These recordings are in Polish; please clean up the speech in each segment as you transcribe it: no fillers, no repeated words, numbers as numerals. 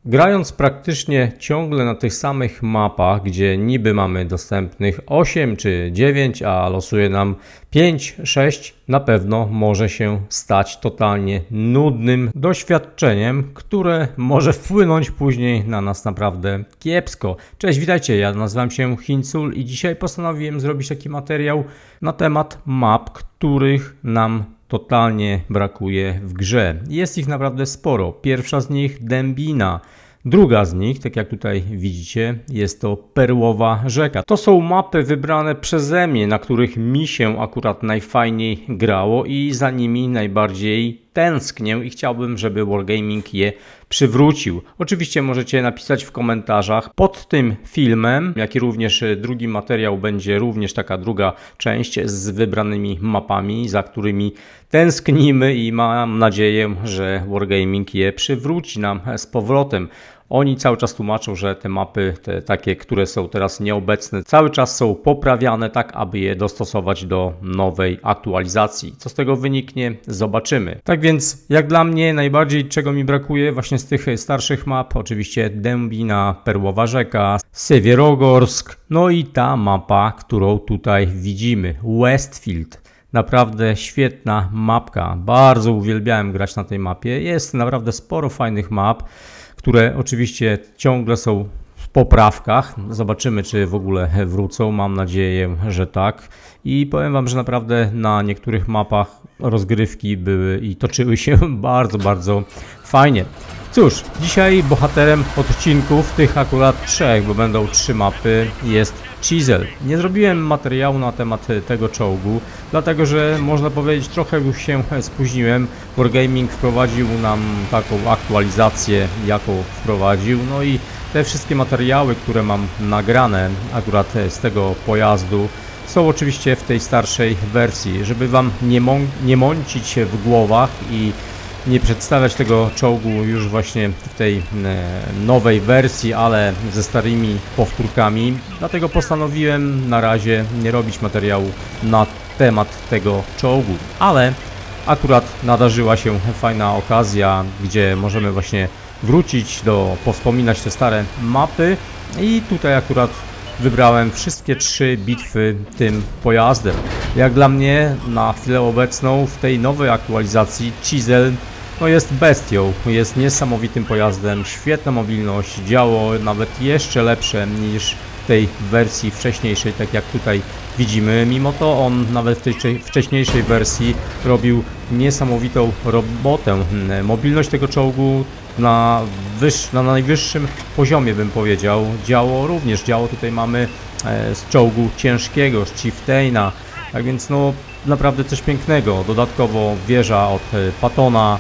Grając praktycznie ciągle na tych samych mapach, gdzie niby mamy dostępnych 8 czy 9, a losuje nam 5, 6, na pewno może się stać totalnie nudnym doświadczeniem, które może wpłynąć później na nas naprawdę kiepsko. Cześć, witajcie, ja nazywam się Hincul i dzisiaj postanowiłem zrobić taki materiał na temat map, których nam totalnie brakuje w grze. Jest ich naprawdę sporo. Pierwsza z nich Dębina. Druga z nich, tak jak tutaj widzicie, jest to Perłowa Rzeka. To są mapy wybrane przeze mnie, na których mi się akurat najfajniej grało i za nimi najbardziej tęsknię i chciałbym, żeby Wargaming je przywrócił. Oczywiście możecie napisać w komentarzach pod tym filmem, jak i również drugi materiał będzie również taka druga część z wybranymi mapami, za którymi tęsknimy i mam nadzieję, że Wargaming je przywróci nam z powrotem. Oni cały czas tłumaczą, że te mapy, te takie, które są teraz nieobecne, cały czas są poprawiane tak, aby je dostosować do nowej aktualizacji. Co z tego wyniknie, zobaczymy. Tak więc, jak dla mnie, najbardziej czego mi brakuje właśnie z tych starszych map, oczywiście Dębina, Perłowa Rzeka, Siewierogorsk, no i ta mapa, którą tutaj widzimy, Westfield. Naprawdę świetna mapka, bardzo uwielbiałem grać na tej mapie, jest naprawdę sporo fajnych map, które oczywiście ciągle są w poprawkach. Zobaczymy, czy w ogóle wrócą. Mam nadzieję, że tak. I powiem wam, że naprawdę na niektórych mapach rozgrywki były i toczyły się bardzo fajnie. Cóż, dzisiaj bohaterem odcinków, tych akurat 3, bo będą 3 mapy, jest Chisel. Nie zrobiłem materiału na temat tego czołgu, dlatego że można powiedzieć trochę już się spóźniłem. Wargaming wprowadził nam taką aktualizację, jaką wprowadził. No i te wszystkie materiały, które mam nagrane akurat z tego pojazdu, są oczywiście w tej starszej wersji, żeby wam nie mącić się w głowach i nie przedstawiać tego czołgu już właśnie w tej nowej wersji, ale ze starymi powtórkami. Dlatego postanowiłem na razie nie robić materiału na temat tego czołgu. Ale akurat nadarzyła się fajna okazja, gdzie możemy właśnie wrócić powspominać te stare mapy. I tutaj akurat wybrałem wszystkie 3 bitwy tym pojazdem. Jak dla mnie na chwilę obecną w tej nowej aktualizacji Chisel no jest bestią, jest niesamowitym pojazdem, świetna mobilność, działo nawet jeszcze lepsze niż w tej wersji wcześniejszej, tak jak tutaj widzimy. Mimo to on nawet w tej wcześniejszej wersji robił niesamowitą robotę. Mobilność tego czołgu na najwyższym poziomie, bym powiedział. Działo również, działo tutaj mamy z czołgu ciężkiego, z Chieftaina, tak więc no naprawdę coś pięknego. Dodatkowo wieża od Pattona.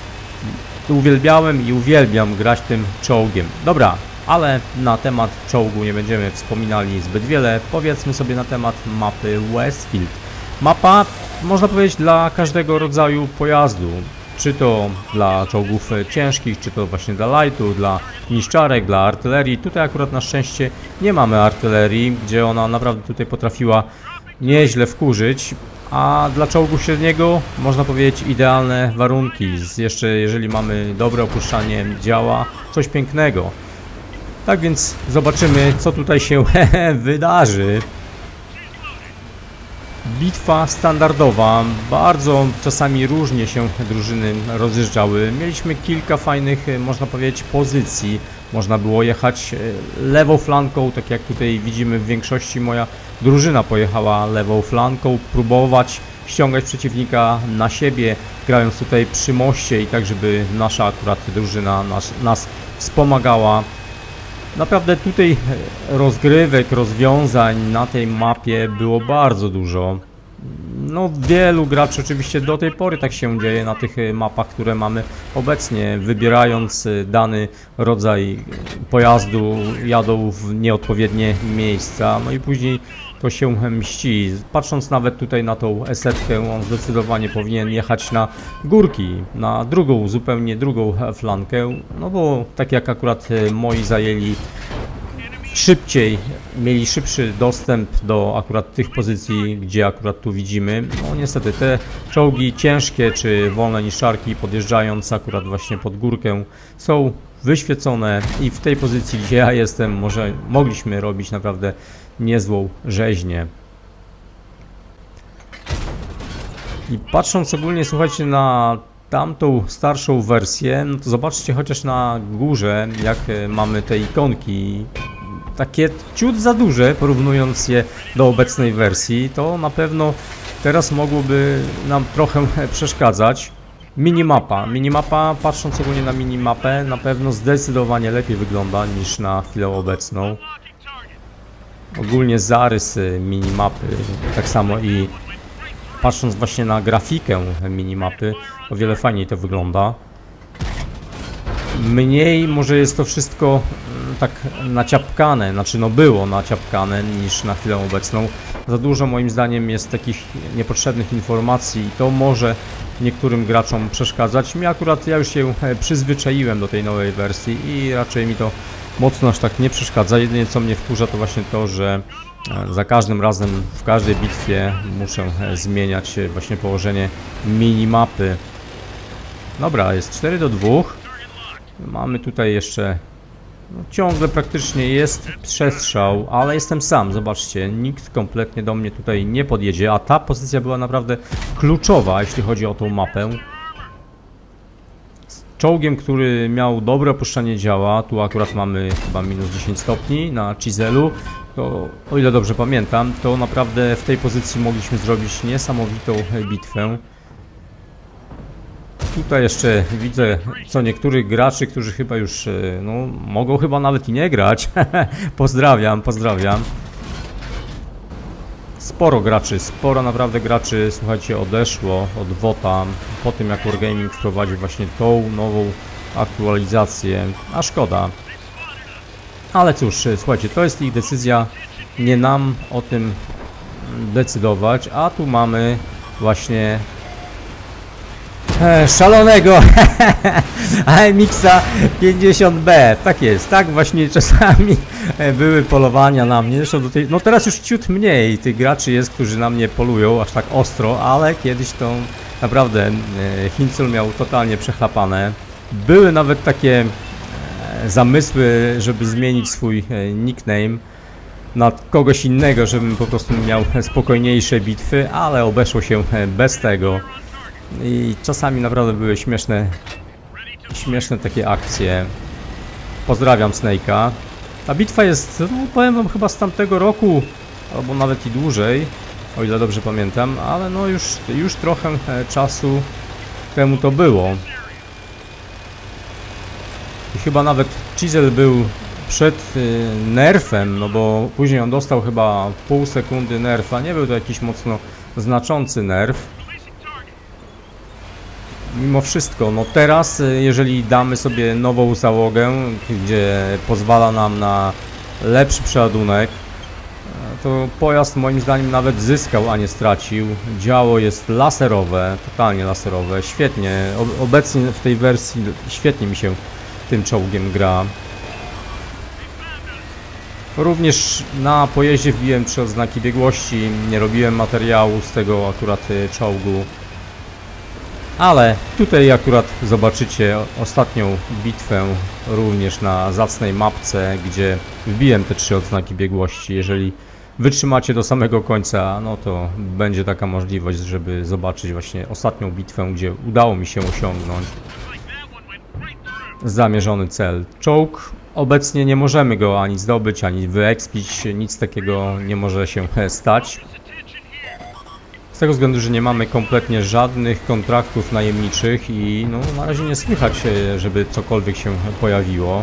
Uwielbiałem i uwielbiam grać tym czołgiem. Dobra, ale na temat czołgu nie będziemy wspominali zbyt wiele. Powiedzmy sobie na temat mapy Westfield. Mapa, można powiedzieć, dla każdego rodzaju pojazdu. Czy to dla czołgów ciężkich, czy to właśnie dla lightu, dla niszczarek, dla artylerii. Tutaj akurat na szczęście nie mamy artylerii, gdzie ona naprawdę tutaj potrafiła nieźle wkurzyć. A dla czołgu średniego można powiedzieć idealne warunki. Jeszcze jeżeli mamy dobre opuszczanie działa, coś pięknego. Tak więc zobaczymy, co tutaj się wydarzy. Bitwa standardowa, bardzo czasami różnie się drużyny rozjeżdżały. Mieliśmy kilka fajnych, można powiedzieć, pozycji. Można było jechać lewą flanką, tak jak tutaj widzimy w większości moja drużyna pojechała lewą flanką, próbować ściągać przeciwnika na siebie, grając tutaj przy moście i tak, żeby nasza akurat drużyna nas wspomagała. Naprawdę tutaj rozgrywek, rozwiązań na tej mapie było bardzo dużo. No wielu graczy oczywiście do tej pory tak się dzieje na tych mapach, które mamy obecnie. Wybierając dany rodzaj pojazdu, jadą w nieodpowiednie miejsca, no i później to się mści. Patrząc nawet tutaj na tą esetkę, on zdecydowanie powinien jechać na górki, na zupełnie drugą flankę, no bo tak jak akurat moi zajęli szybciej, mieli szybszy dostęp do akurat tych pozycji, gdzie akurat tu widzimy. No niestety te czołgi ciężkie czy wolne niszczarki, podjeżdżając akurat właśnie pod górkę, są wyświecone i w tej pozycji, gdzie ja jestem, mogliśmy robić naprawdę niezłą rzeźnię. I patrząc ogólnie, słuchajcie, na tamtą starszą wersję, no to zobaczcie chociaż na górze, jak mamy te ikonki. Takie ciut za duże, porównując je do obecnej wersji, to na pewno teraz mogłoby nam trochę przeszkadzać. Minimapa, patrząc ogólnie na minimapę, na pewno zdecydowanie lepiej wygląda niż na chwilę obecną. Ogólnie zarys minimapy, tak samo i patrząc właśnie na grafikę minimapy, o wiele fajniej to wygląda. Mniej może jest to wszystko tak naciapkane, znaczy no było naciapkane niż na chwilę obecną. Za dużo moim zdaniem jest takich niepotrzebnych informacji i to może niektórym graczom przeszkadzać. Ja już się przyzwyczaiłem do tej nowej wersji i raczej mi to mocno aż tak nie przeszkadza. Jedynie co mnie wkurza to właśnie to, że za każdym razem w każdej bitwie muszę zmieniać właśnie położenie minimapy. Dobra, jest 4 do 2. Mamy tutaj jeszcze, no, ciągle praktycznie jest przestrzał, ale jestem sam, zobaczcie, nikt kompletnie do mnie tutaj nie podjedzie, a ta pozycja była naprawdę kluczowa, jeśli chodzi o tą mapę. Z czołgiem, który miał dobre opuszczanie działa, tu akurat mamy chyba minus 10 stopni na Chiselu, to o ile dobrze pamiętam, to naprawdę w tej pozycji mogliśmy zrobić niesamowitą bitwę. Tutaj jeszcze widzę co niektórych graczy, którzy chyba już, no, mogą chyba nawet i nie grać. Pozdrawiam. Sporo naprawdę graczy, słuchajcie, odeszło od WOTA po tym, jak Wargaming wprowadził właśnie tą nową aktualizację, a szkoda. Ale cóż, słuchajcie, to jest ich decyzja, nie nam o tym decydować, a tu mamy właśnie szalonego AMX-a 50B, tak jest, tak właśnie czasami były polowania na mnie, zresztą no teraz już ciut mniej tych graczy jest, którzy na mnie polują aż tak ostro, ale kiedyś to naprawdę Hinzel miał totalnie przechlapane. Były nawet takie zamysły, żeby zmienić swój nickname na kogoś innego, żebym po prostu miał spokojniejsze bitwy, ale obeszło się bez tego. I czasami naprawdę były śmieszne takie akcje. Pozdrawiam Snake'a. Ta bitwa jest, no, powiem wam, chyba z tamtego roku, albo nawet i dłużej, o ile dobrze pamiętam, ale no już trochę czasu temu to było. I chyba nawet Chisel był przed nerfem, no bo później on dostał chyba pół sekundy nerfa, nie był to jakiś mocno znaczący nerf. Mimo wszystko, no teraz, jeżeli damy sobie nową załogę, gdzie pozwala nam na lepszy przeładunek, to pojazd moim zdaniem nawet zyskał, a nie stracił. Działo jest laserowe, totalnie laserowe, świetnie. Obecnie w tej wersji świetnie mi się tym czołgiem gra. Również na pojeździe wbiłem 3 odznaki biegłości, nie robiłem materiału z tego akurat czołgu. Ale tutaj akurat zobaczycie ostatnią bitwę również na zacnej mapce, gdzie wbiłem te 3 odznaki biegłości. Jeżeli wytrzymacie do samego końca, no to będzie taka możliwość, żeby zobaczyć właśnie ostatnią bitwę, gdzie udało mi się osiągnąć zamierzony cel. Czołg, obecnie nie możemy go ani zdobyć, ani wyekspić, nic takiego nie może się stać. Z tego względu, że nie mamy kompletnie żadnych kontraktów najemniczych i no, na razie nie słychać, żeby cokolwiek się pojawiło.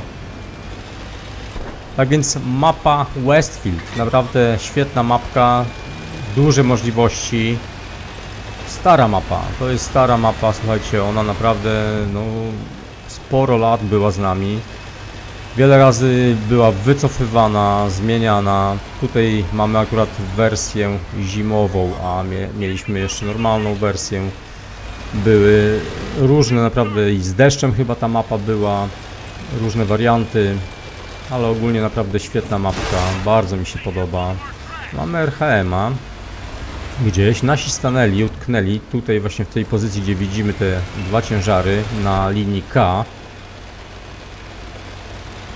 Tak więc mapa Westfield, naprawdę świetna mapka, duże możliwości. Stara mapa, to jest stara mapa, słuchajcie, ona naprawdę no, sporo lat była z nami. Wiele razy była wycofywana, zmieniana. Tutaj mamy akurat wersję zimową, a mieliśmy jeszcze normalną wersję. Były różne naprawdę i z deszczem chyba ta mapa była, różne warianty, ale ogólnie naprawdę świetna mapka, bardzo mi się podoba. Mamy RHM-a. Gdzieś nasi stanęli, utknęli tutaj właśnie w tej pozycji, gdzie widzimy te 2 ciężary na linii K.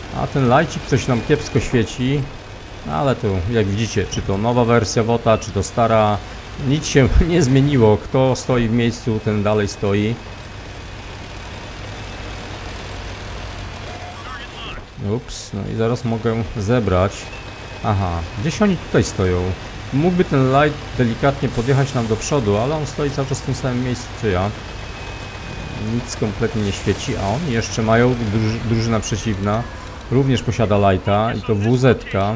A ten lajcik coś nam kiepsko świeci. Ale to jak widzicie, czy to nowa wersja WOTA, czy to stara, nic się nie zmieniło. Kto stoi w miejscu, ten dalej stoi. Ups, no i zaraz mogę zebrać. Aha, gdzieś oni tutaj stoją. Mógłby ten light delikatnie podjechać nam do przodu, ale on stoi cały czas w tym samym miejscu co ja. Nic kompletnie nie świeci, a oni jeszcze mają, drużyna przeciwna również posiada lighta i to WZ-ka.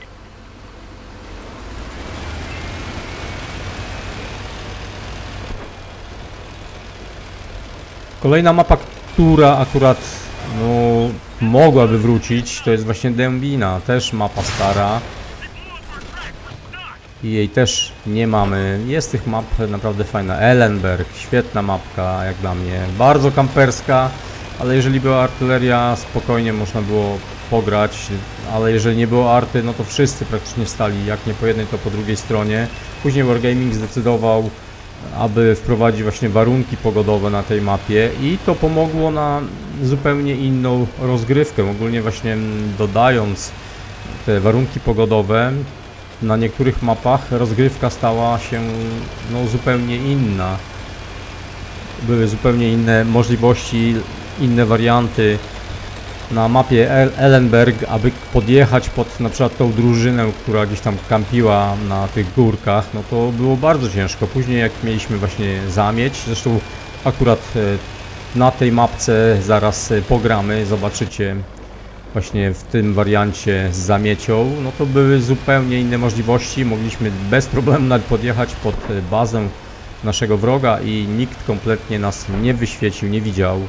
Kolejna mapa, która akurat no, mogłaby wrócić, to jest właśnie Dębina, też mapa stara. I jej też nie mamy. Jest tych map naprawdę fajna. Ellenberg, świetna mapka jak dla mnie. Bardzo kamperska, ale jeżeli była artyleria, spokojnie można było pograć. Ale jeżeli nie było arty, no to wszyscy praktycznie stali, jak nie po jednej, to po drugiej stronie. Później Wargaming zdecydował, aby wprowadzić właśnie warunki pogodowe na tej mapie i to pomogło na zupełnie inną rozgrywkę. Ogólnie właśnie dodając te warunki pogodowe, na niektórych mapach rozgrywka stała się no, zupełnie inna. Były zupełnie inne możliwości, inne warianty. Na mapie Ellenberg, aby podjechać pod na przykład tą drużynę, która gdzieś tam kampiła na tych górkach, no to było bardzo ciężko. Później jak mieliśmy właśnie zamieć, zresztą akurat na tej mapce zaraz pogramy, zobaczycie właśnie w tym wariancie z zamiecią, no to były zupełnie inne możliwości. Mogliśmy bez problemu nawet podjechać pod bazę naszego wroga i nikt kompletnie nas nie wyświecił, nie widział.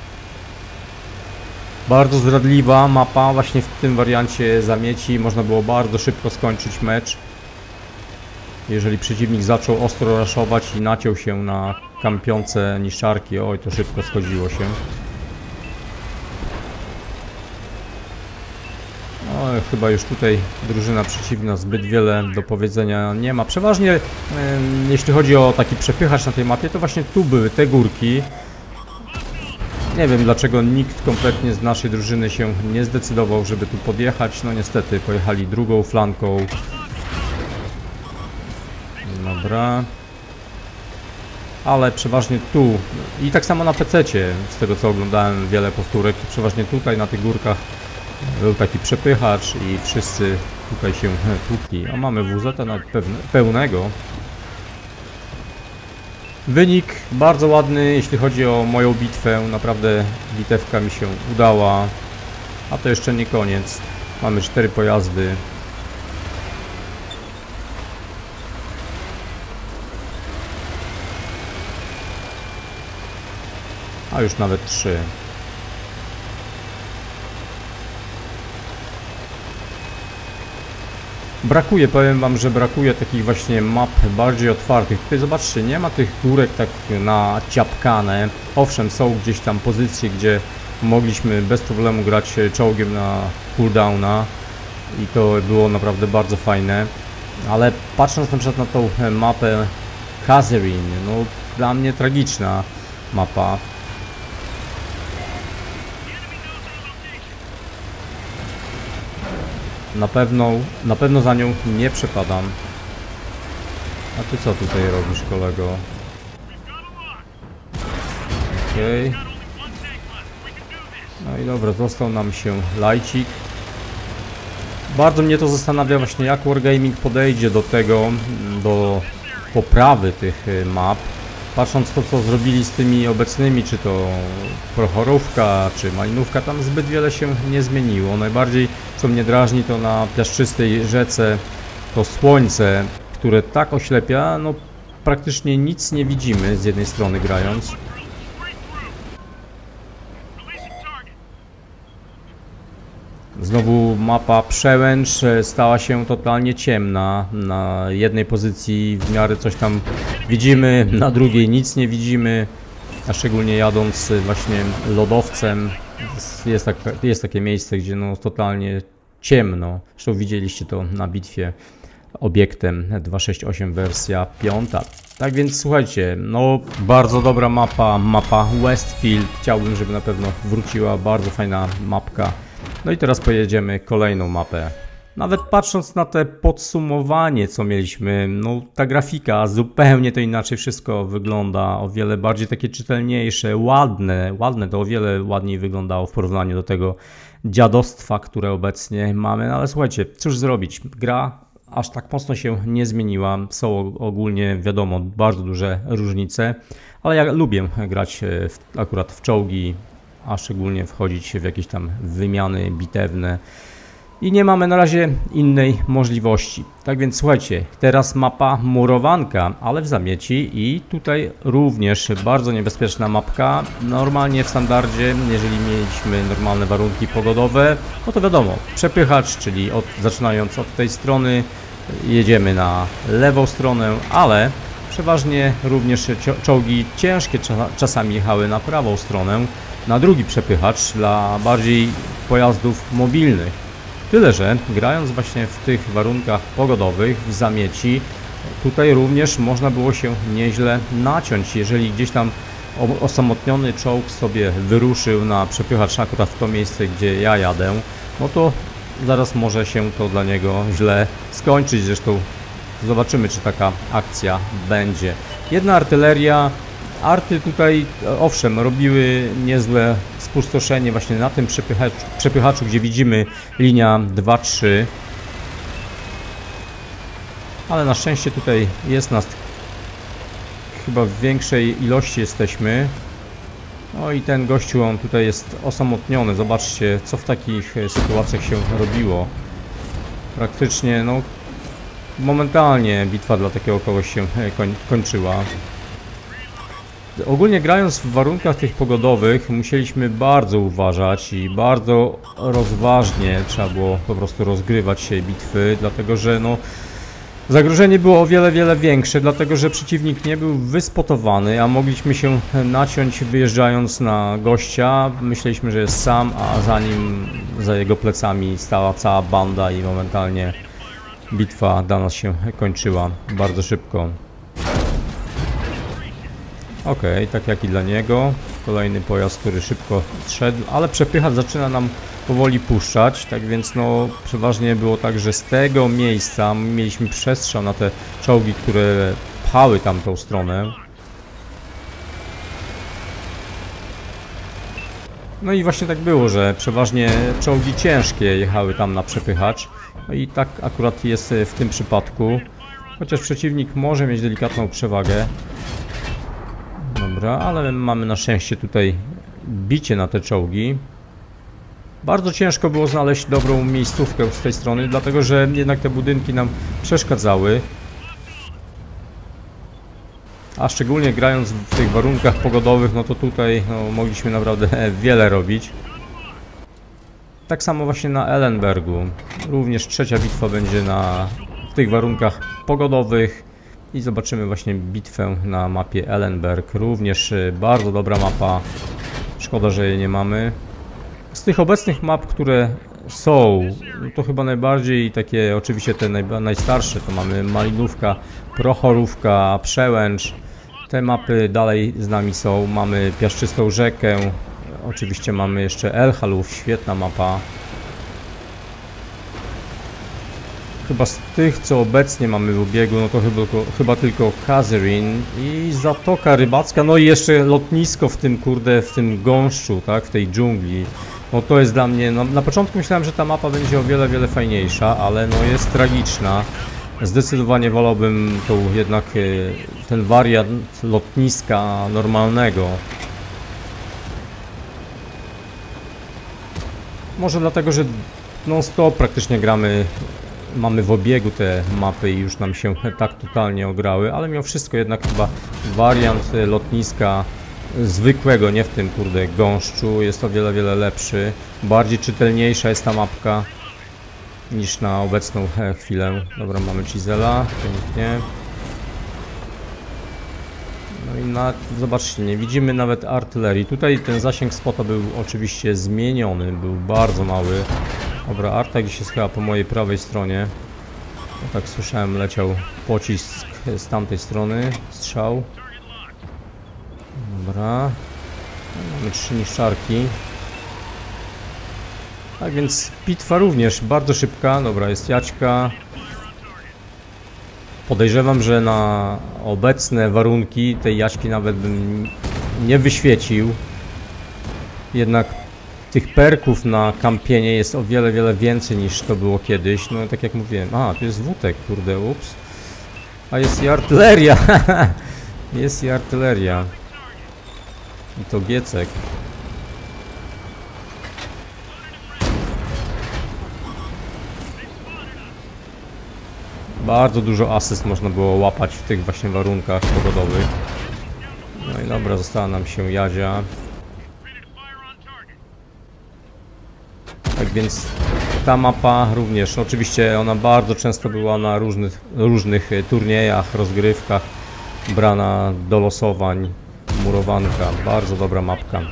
Bardzo zdradliwa mapa właśnie w tym wariancie zamieci. Można było bardzo szybko skończyć mecz. Jeżeli przeciwnik zaczął ostro raszować i naciął się na kampiące niszczarki, oj, to szybko schodziło się. No, chyba już tutaj drużyna przeciwna zbyt wiele do powiedzenia nie ma. Przeważnie jeśli chodzi o taki przepychacz na tej mapie, to właśnie tu były te górki. Nie wiem dlaczego nikt kompletnie z naszej drużyny się nie zdecydował, żeby tu podjechać. No niestety pojechali drugą flanką. Dobra. Ale przeważnie tu i tak samo na PC-cie, z tego co oglądałem wiele powtórek, przeważnie tutaj na tych górkach był taki przepychacz i wszyscy tutaj się tłukli. A mamy WZ nawet pełnego. Wynik bardzo ładny, jeśli chodzi o moją bitwę. Naprawdę bitewka mi się udała. A to jeszcze nie koniec. Mamy 4 pojazdy. A już nawet 3. Brakuje, powiem wam, że brakuje takich właśnie map bardziej otwartych. Tutaj zobaczcie, nie ma tych górek tak naciapkane. Owszem, są gdzieś tam pozycje, gdzie mogliśmy bez problemu grać czołgiem na cooldowna i to było naprawdę bardzo fajne. Ale patrząc na przykład na tą mapę Catherine, no dla mnie tragiczna mapa. Na pewno za nią nie przepadam. A ty co tutaj robisz, kolego? Okej. No i dobra, został nam się lajcik. Bardzo mnie to zastanawia właśnie, jak Wargaming podejdzie do tego, do poprawy tych map. Patrząc to, co zrobili z tymi obecnymi, czy to Prochorówka, czy Malinówka, tam zbyt wiele się nie zmieniło. Najbardziej, co mnie drażni, to na piaszczystej rzece to słońce, które tak oślepia, no praktycznie nic nie widzimy z jednej strony grając. Znowu mapa Przełęcz stała się totalnie ciemna. Na jednej pozycji w miarę coś tam widzimy, na drugiej nic nie widzimy. A szczególnie jadąc właśnie lodowcem jest takie miejsce, gdzie no totalnie ciemno. Zresztą widzieliście to na bitwie obiektem 268 wersja 5. Tak więc słuchajcie, no bardzo dobra mapa Westfield. Chciałbym, żeby na pewno wróciła, bardzo fajna mapka. No i teraz pojedziemy kolejną mapę. Nawet patrząc na te podsumowanie, co mieliśmy, no ta grafika zupełnie to inaczej wszystko wygląda, o wiele bardziej takie czytelniejsze, ładne to o wiele ładniej wyglądało w porównaniu do tego dziadostwa, które obecnie mamy, no ale słuchajcie, cóż zrobić, gra aż tak mocno się nie zmieniła, są ogólnie wiadomo bardzo duże różnice, ale ja lubię grać akurat w czołgi, a szczególnie wchodzić w jakieś tam wymiany bitewne. I nie mamy na razie innej możliwości. Tak więc słuchajcie, teraz mapa murowanka, ale w zamieci i tutaj również bardzo niebezpieczna mapka. Normalnie w standardzie, jeżeli mieliśmy normalne warunki pogodowe, no to wiadomo, przepychacz, czyli zaczynając od tej strony jedziemy na lewą stronę, ale przeważnie również czołgi ciężkie czasami jechały na prawą stronę, na drugi przepychacz dla bardziej pojazdów mobilnych. Tyle, że grając właśnie w tych warunkach pogodowych, w zamieci, tutaj również można było się nieźle naciąć. Jeżeli gdzieś tam osamotniony czołg sobie wyruszył na przepychacz akurat w to miejsce, gdzie ja jadę, no to zaraz może się to dla niego źle skończyć. Zresztą zobaczymy, czy taka akcja będzie. Jedna artyleria. Arty tutaj, owszem, robiły niezłe spustoszenie właśnie na tym przepychaczu, gdzie widzimy linia 2-3. Ale na szczęście tutaj jest nas chyba w większej ilości jesteśmy. No i ten gościu, on tutaj jest osamotniony. Zobaczcie, co w takich sytuacjach się robiło. Praktycznie, no, momentalnie bitwa dla takiego kogoś się kończyła. Ogólnie grając w warunkach tych pogodowych musieliśmy bardzo uważać i bardzo rozważnie trzeba było po prostu rozgrywać się bitwy, dlatego że no, zagrożenie było o wiele większe, dlatego że przeciwnik nie był wyspotowany, a mogliśmy się naciąć wyjeżdżając na gościa. Myśleliśmy, że jest sam, a za jego plecami stała cała banda i momentalnie bitwa dla nas się kończyła bardzo szybko. Ok, tak jak i dla niego. Kolejny pojazd, który szybko szedł, ale przepychacz zaczyna nam powoli puszczać, tak więc no przeważnie było tak, że z tego miejsca mieliśmy przestrzał na te czołgi, które pchały tamtą stronę. No i właśnie tak było, że przeważnie czołgi ciężkie jechały tam na przepychacz. No i tak akurat jest w tym przypadku, chociaż przeciwnik może mieć delikatną przewagę. Dobra, ale mamy na szczęście tutaj bicie na te czołgi. Bardzo ciężko było znaleźć dobrą miejscówkę z tej strony, dlatego że jednak te budynki nam przeszkadzały. A szczególnie grając w tych warunkach pogodowych, no to tutaj no, mogliśmy naprawdę wiele robić. Tak samo właśnie na Ellenbergu. Również trzecia bitwa będzie w tych warunkach pogodowych. I zobaczymy właśnie bitwę na mapie Ellenberg. Również bardzo dobra mapa. Szkoda, że jej nie mamy. Z tych obecnych map, które są, to chyba najbardziej takie, oczywiście te najstarsze, to mamy Malinówka, Prochorówka, Przełęcz. Te mapy dalej z nami są. Mamy Piaszczystą Rzekę. Oczywiście mamy jeszcze Elchalów, świetna mapa. Chyba z tych, co obecnie mamy w obiegu, no to chyba tylko Kazerin i Zatoka Rybacka, no i jeszcze lotnisko w tym, kurde, w tym gąszczu, tak, w tej dżungli. No to jest dla mnie, no, na początku myślałem, że ta mapa będzie o wiele fajniejsza, ale no jest tragiczna. Zdecydowanie wolałbym tą jednak ten wariant lotniska normalnego. Może dlatego, że non-stop praktycznie mamy w obiegu te mapy i już nam się tak totalnie ograły, ale mimo wszystko jednak chyba wariant lotniska zwykłego, nie w tym, kurde, gąszczu, jest o wiele lepszy. Bardziej czytelniejsza jest ta mapka niż na obecną chwilę. Dobra, mamy Cizela, pięknie. No i zobaczcie, nie widzimy nawet artylerii. Tutaj ten zasięg spota był oczywiście zmieniony, był bardzo mały. Dobra, arta gdzieś jest chyba po mojej prawej stronie. No tak słyszałem, leciał pocisk z tamtej strony, strzał. Dobra. Mamy 3 niszczarki. Tak więc bitwa również bardzo szybka. Dobra, jest Jaćka. Podejrzewam, że na obecne warunki tej Jaćki nawet bym nie wyświecił. Jednak tych perków na kampienie jest o wiele, wiele więcej niż to było kiedyś. No tak jak mówiłem. A, tu jest wódek, kurde, ups. A jest i artyleria. Jest i artyleria. I to giecek. Bardzo dużo asyst można było łapać w tych właśnie warunkach pogodowych. No i dobra, została nam się Jadzia. Tak więc ta mapa również, oczywiście ona bardzo często była na różnych turniejach, rozgrywkach, brana do losowań, murowanka, bardzo dobra mapka.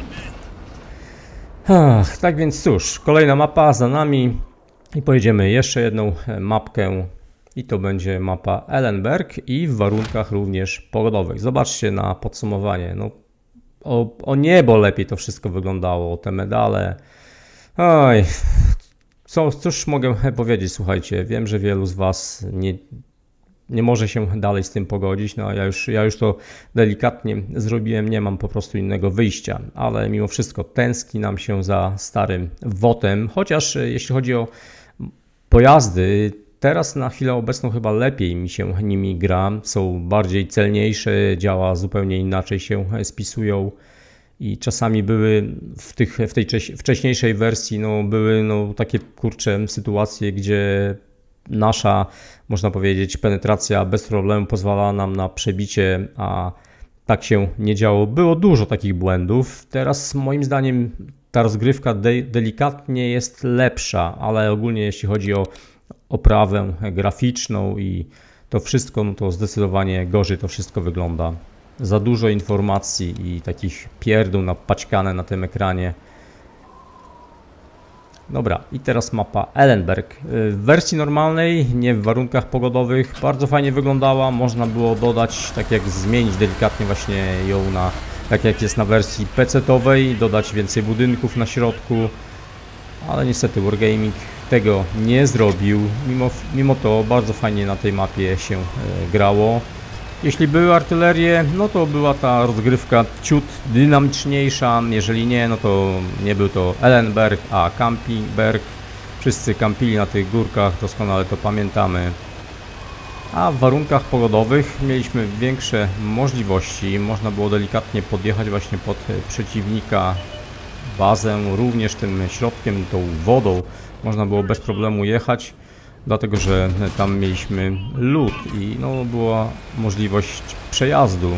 Tak więc cóż, kolejna mapa za nami i pojedziemy jeszcze jedną mapkę i to będzie mapa Ellenberg i w warunkach również pogodowych. Zobaczcie na podsumowanie, no o niebo lepiej to wszystko wyglądało, te medale. Oj, cóż mogę powiedzieć, słuchajcie, wiem, że wielu z Was nie może się dalej z tym pogodzić, no ja już to delikatnie zrobiłem, nie mam po prostu innego wyjścia, ale mimo wszystko tęskni nam się za starym WOT-em, chociaż jeśli chodzi o pojazdy, teraz na chwilę obecną chyba lepiej mi się nimi gra, są bardziej celniejsze, działa zupełnie inaczej się spisują. I czasami były w tej wcześniejszej wersji, no były takie kurcze sytuacje, gdzie nasza, można powiedzieć, penetracja bez problemu pozwalała nam na przebicie, a tak się nie działo. Było dużo takich błędów. Teraz moim zdaniem ta rozgrywka delikatnie jest lepsza, ale ogólnie jeśli chodzi o oprawę graficzną i to wszystko, no to zdecydowanie gorzej to wszystko wygląda. Za dużo informacji i takich pierdół napaćkane na tym ekranie. Dobra, i teraz mapa Ellenberg. W wersji normalnej, nie w warunkach pogodowych, bardzo fajnie wyglądała. Można było dodać, tak jak zmienić delikatnie właśnie ją na, tak jak jest na wersji PC-towej, dodać więcej budynków na środku. Ale niestety Wargaming tego nie zrobił. Mimo to bardzo fajnie na tej mapie się grało. Jeśli były artylerie, no to była ta rozgrywka ciut dynamiczniejsza, jeżeli nie, no to nie był to Ellenberg, a Campingberg. Wszyscy kampili na tych górkach, doskonale to pamiętamy. A w warunkach pogodowych mieliśmy większe możliwości, można było delikatnie podjechać właśnie pod przeciwnika, bazę, również tym środkiem, tą wodą można było bez problemu jechać. Dlatego, że tam mieliśmy lód i no, była możliwość przejazdu.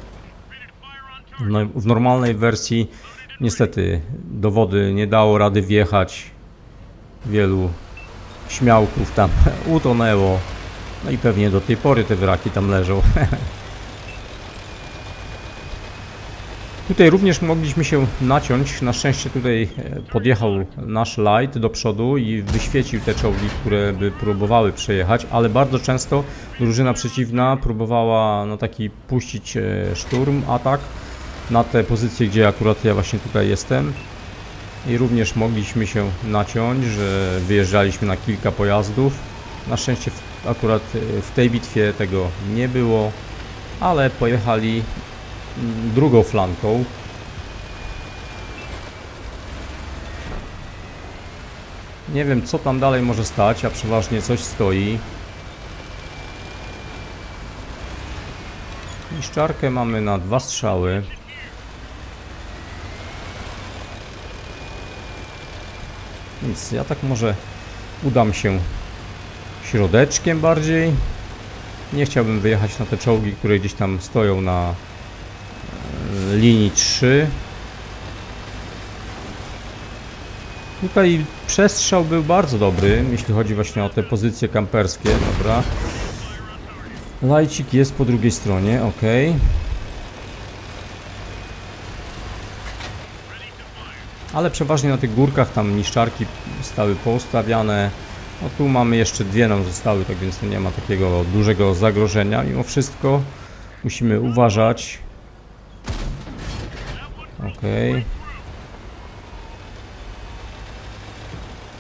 No, w normalnej wersji niestety do wody nie dało rady wjechać. Wielu śmiałków tam utonęło. No i pewnie do tej pory te wraki tam leżą. Tutaj również mogliśmy się naciąć, na szczęście tutaj podjechał nasz light do przodu i wyświecił te czołgi, które by próbowały przejechać, ale bardzo często drużyna przeciwna próbowała no taki puścić szturm, atak na te pozycje, gdzie akurat ja właśnie tutaj jestem i również mogliśmy się naciąć, że wyjeżdżaliśmy na kilka pojazdów. Na szczęście akurat w tej bitwie tego nie było, ale pojechali drugą flanką. Nie wiem, co tam dalej może stać, a przeważnie coś stoi. Niszczarkę mamy na 2 strzały. Więc ja tak może udam się środeczkiem bardziej. Nie chciałbym wyjechać na te czołgi, które gdzieś tam stoją na linii 3. Tutaj przestrzał był bardzo dobry, jeśli chodzi właśnie o te pozycje kamperskie. Dobra. Lajcik jest po drugiej stronie, ok. Ale przeważnie na tych górkach tam niszczarki stały poustawiane. No tu mamy jeszcze 2 nam zostały, tak więc nie ma takiego dużego zagrożenia. Mimo wszystko musimy uważać. Ok.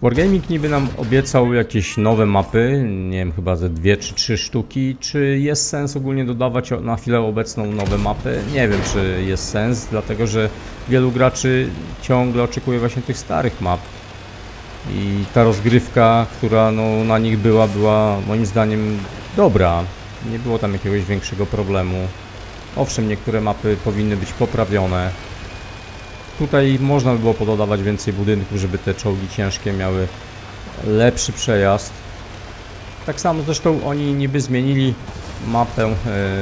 Wargaming niby nam obiecał jakieś nowe mapy, nie wiem, chyba ze 2 czy 3 sztuki. Czy jest sens ogólnie dodawać na chwilę obecną nowe mapy? Nie wiem, czy jest sens, dlatego że wielu graczy ciągle oczekuje właśnie tych starych map. I ta rozgrywka, która no, na nich była moim zdaniem dobra. Nie było tam jakiegoś większego problemu. Owszem, niektóre mapy powinny być poprawione. Tutaj można by było pododawać więcej budynków, żeby te czołgi ciężkie miały lepszy przejazd. Tak samo zresztą oni niby zmienili mapę,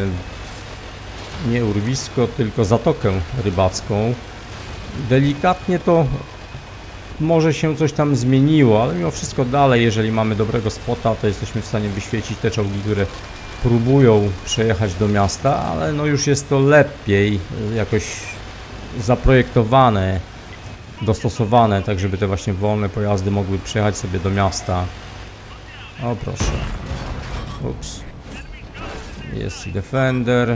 nie urwisko, tylko zatokę rybacką. Delikatnie to może się coś tam zmieniło, ale mimo wszystko dalej, jeżeli mamy dobrego spota, to jesteśmy w stanie wyświecić te czołgi, które próbują przejechać do miasta, ale no już jest to lepiej jakoś zaprojektowane, dostosowane, tak żeby te właśnie wolne pojazdy mogły przejechać sobie do miasta. O proszę. Ups. Jest i Defender.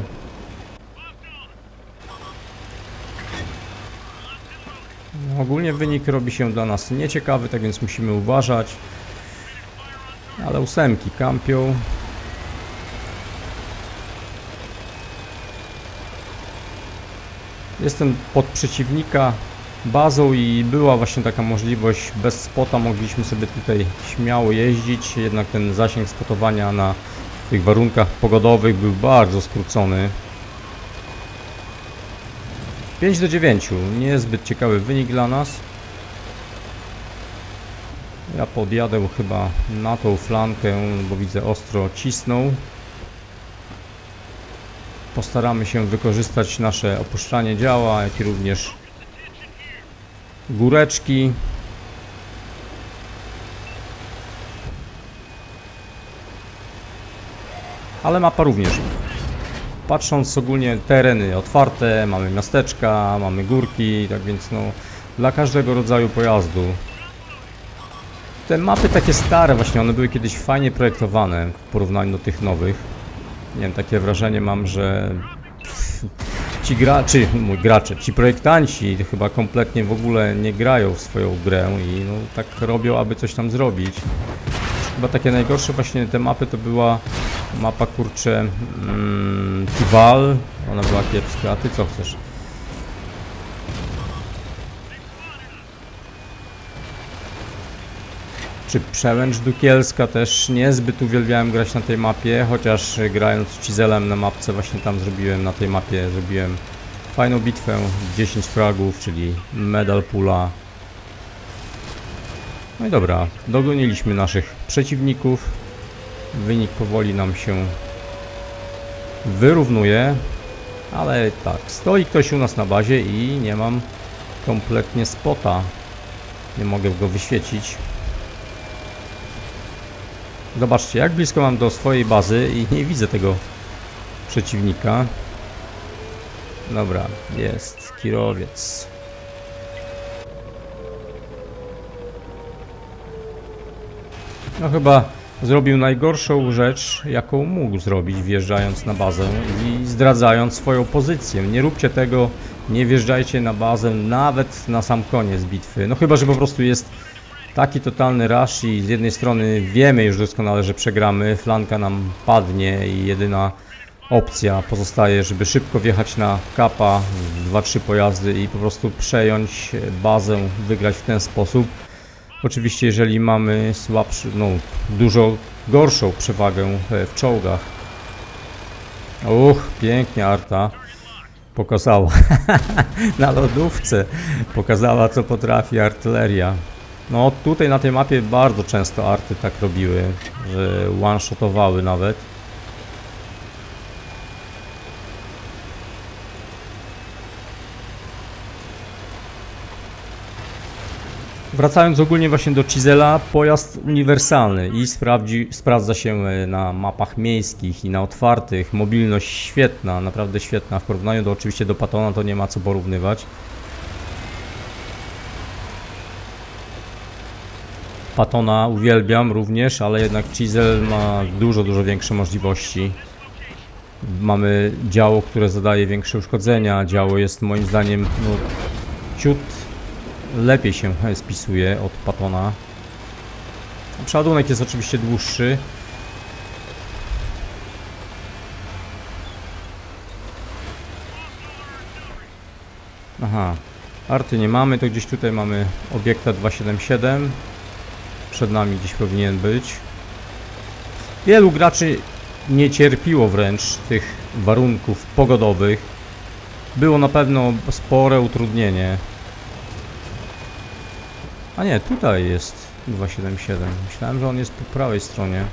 Ogólnie wynik robi się dla nas nieciekawy, tak więc musimy uważać. Ale 8 kampią. Jestem pod przeciwnika bazą i była właśnie taka możliwość, bez spota mogliśmy sobie tutaj śmiało jeździć, jednak ten zasięg spotowania na tych warunkach pogodowych był bardzo skrócony. 5-9, niezbyt ciekawy wynik dla nas. Ja podjadę chyba na tą flankę, bo widzę ostro cisną. Postaramy się wykorzystać nasze opuszczanie działa, jak i również góreczki. Ale mapa również. Patrząc ogólnie tereny otwarte, mamy miasteczka, mamy górki, tak więc no dla każdego rodzaju pojazdu. Te mapy takie stare właśnie, one były kiedyś fajnie projektowane w porównaniu do tych nowych. Nie wiem, takie wrażenie mam, że ci gracze, ci projektanci chyba kompletnie w ogóle nie grają w swoją grę i no tak robią, aby coś tam zrobić. Chyba takie najgorsze właśnie te mapy to była mapa, kurczę, Tival, ona była kiepska, a ty co chcesz? Czy Przełęcz Dukielska, też niezbyt uwielbiałem grać na tej mapie, chociaż grając Cizelem na mapce właśnie tam zrobiłem, na tej mapie zrobiłem fajną bitwę, 10 fragów, czyli medal pula. No i dobra, dogoniliśmy naszych przeciwników, wynik powoli nam się wyrównuje, ale tak, stoi ktoś u nas na bazie i nie mam kompletnie spota, nie mogę go wyświecić. Zobaczcie, jak blisko mam do swojej bazy i nie widzę tego przeciwnika. Dobra, jest Kirowiec. No chyba zrobił najgorszą rzecz, jaką mógł zrobić, wjeżdżając na bazę i zdradzając swoją pozycję. Nie róbcie tego, nie wjeżdżajcie na bazę nawet na sam koniec bitwy. No chyba, że po prostu jest taki totalny rush i z jednej strony wiemy już doskonale, że przegramy, flanka nam padnie i jedyna opcja pozostaje, żeby szybko wjechać na kapa, 2-3 pojazdy i po prostu przejąć bazę, wygrać w ten sposób. Oczywiście jeżeli mamy słabszy, no dużo gorszą przewagę w czołgach. Pięknie Arta pokazała na lodówce, pokazała co potrafi artyleria. No tutaj na tej mapie bardzo często arty tak robiły, że one-shotowały nawet. Wracając ogólnie właśnie do Cizela, pojazd uniwersalny i sprawdza się na mapach miejskich i na otwartych. Mobilność świetna, naprawdę świetna. W porównaniu do oczywiście do Pattona to nie ma co porównywać. Pattona uwielbiam również, ale jednak Cizel ma dużo większe możliwości. Mamy działo, które zadaje większe uszkodzenia. Działo jest moim zdaniem no, ciut lepiej się spisuje od Pattona. Przeładunek jest oczywiście dłuższy. Aha, arty nie mamy, to gdzieś tutaj mamy obiekta 277. Przed nami gdzieś powinien być. Wielu graczy nie cierpiło wręcz tych warunków pogodowych. Było na pewno spore utrudnienie. A nie, tutaj jest 277. Myślałem, że on jest po prawej stronie.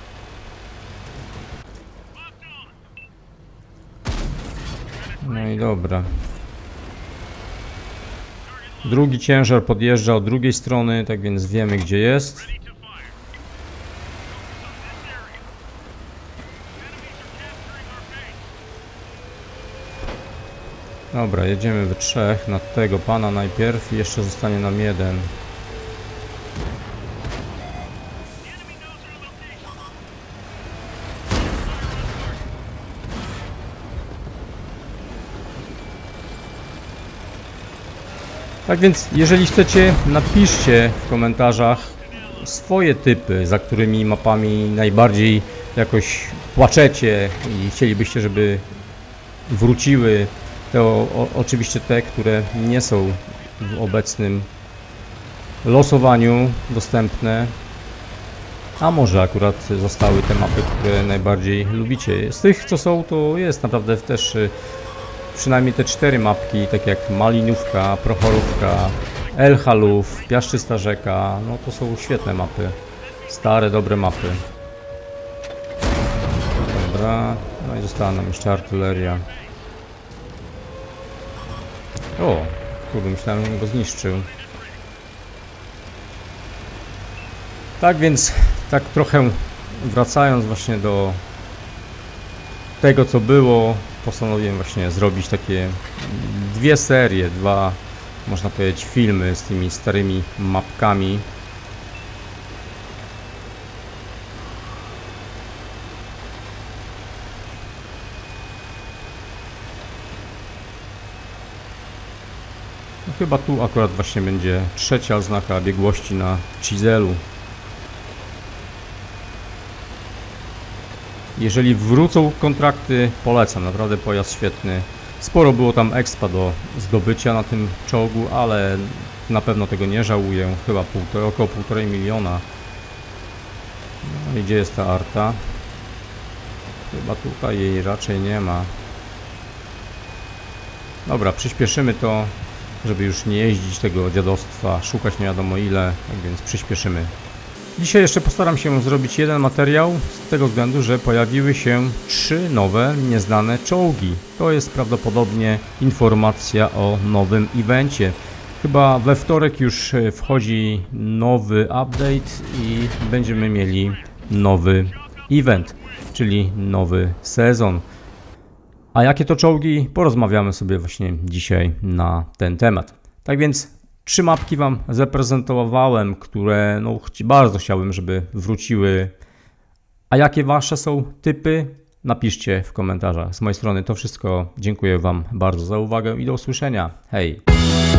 No i dobra. Drugi ciężar podjeżdża od drugiej strony, tak więc wiemy, gdzie jest. Dobra, jedziemy we trzech na tego pana najpierw i jeszcze zostanie nam jeden. Tak więc, jeżeli chcecie, napiszcie w komentarzach swoje typy, za którymi mapami najbardziej jakoś płaczecie i chcielibyście, żeby wróciły. To oczywiście te, które nie są w obecnym losowaniu dostępne. A może akurat zostały te mapy, które najbardziej lubicie. Z tych, co są, to jest naprawdę też przynajmniej te 4 mapki, tak jak Malinówka, Prochorówka, Elchalów, Piaszczysta Rzeka. No to są świetne mapy. Stare, dobre mapy. Dobra, no i została nam jeszcze artyleria. O, kurde, myślałem, że go zniszczył. Tak więc, tak trochę wracając właśnie do tego, co było, postanowiłem właśnie zrobić takie dwie serie, dwa, można powiedzieć, filmy z tymi starymi mapkami. No, chyba tu akurat właśnie będzie trzecia oznaka biegłości na Cizelu. Jeżeli wrócą kontrakty, polecam, naprawdę pojazd świetny. Sporo było tam expa do zdobycia na tym czołgu, ale na pewno tego nie żałuję. Chyba około 1,5 miliona. No i gdzie jest ta arta? Chyba tutaj jej raczej nie ma. Dobra, przyspieszymy to, żeby już nie jeździć tego dziadostwa, szukać nie wiadomo ile, tak więc przyspieszymy. Dzisiaj jeszcze postaram się zrobić jeden materiał, z tego względu, że pojawiły się 3 nowe, nieznane czołgi. To jest prawdopodobnie informacja o nowym evencie. Chyba we wtorek już wchodzi nowy update i będziemy mieli nowy event, czyli nowy sezon. A jakie to czołgi? Porozmawiamy sobie właśnie dzisiaj na ten temat. Tak więc 3 mapki Wam zaprezentowałem, które no, bardzo chciałbym, żeby wróciły. A jakie Wasze są typy? Napiszcie w komentarzach. Z mojej strony to wszystko. Dziękuję Wam bardzo za uwagę i do usłyszenia. Hej!